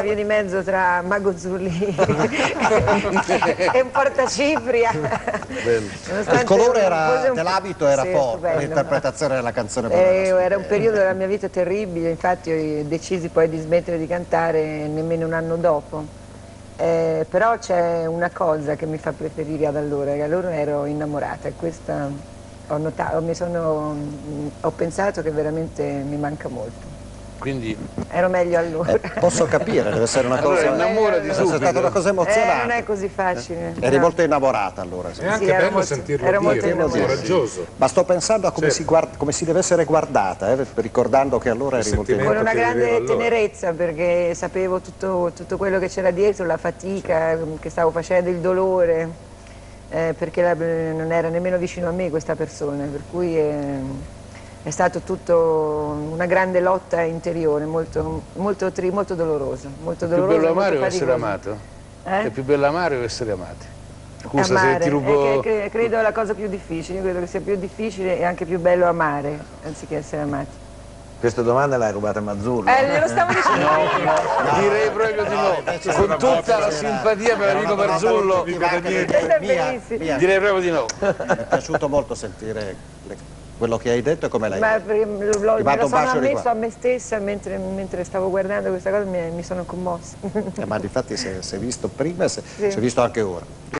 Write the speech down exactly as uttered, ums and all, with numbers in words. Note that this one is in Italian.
via di mezzo tra Mago Zurli e un portacipria. Il colore era, dell'abito era sì, forte, l'interpretazione della canzone eh, era un periodo della mia vita terribile, infatti io decisi poi di smettere di cantare nemmeno un anno dopo. Eh, però c'è una cosa che mi fa preferire ad allora, che allora ero innamorata e questa ho notato, mi sono, ho pensato che veramente mi manca molto. Quindi ero meglio allora. Eh, posso capire, deve essere una cosa, allora, deve essere stata una cosa emozionante. Eh, non è così facile. Eri no. molto innamorata allora. È anche sì, bello molto, sentirlo ero dire, molto coraggioso. Ma sto pensando a come, certo. si, guarda, come si deve essere guardata, eh, ricordando che allora eri molto innamorata. Con una grande allora. tenerezza, perché sapevo tutto, tutto quello che c'era dietro, la fatica che stavo facendo, il dolore, eh, perché la, non era nemmeno vicino a me questa persona, per cui... Eh, è stato tutto una grande lotta interiore, molto, molto, tri, molto dolorosa. Molto è più dolorosa, bello amare o faticosa. essere amato? Eh? È più bello amare o essere amati? Scusa amare. se ti rubo... È che, che, credo la cosa più difficile, io credo che sia più difficile e anche più bello amare, anziché essere amati. Questa domanda l'hai rubata a Mazzurro. Eh, glielo stavo dicendo. No, no, direi proprio di no. Con tutta la simpatia per Enrico Marzullo, direi proprio di no. Mi è piaciuto molto sentire le... quello che hai detto e come l'hai Ma detto. lo, me lo sono ammesso a me stessa mentre, mentre stavo guardando questa cosa, mi, mi sono commossa. Eh, ma difatti si è visto prima e si sì. è visto anche ora.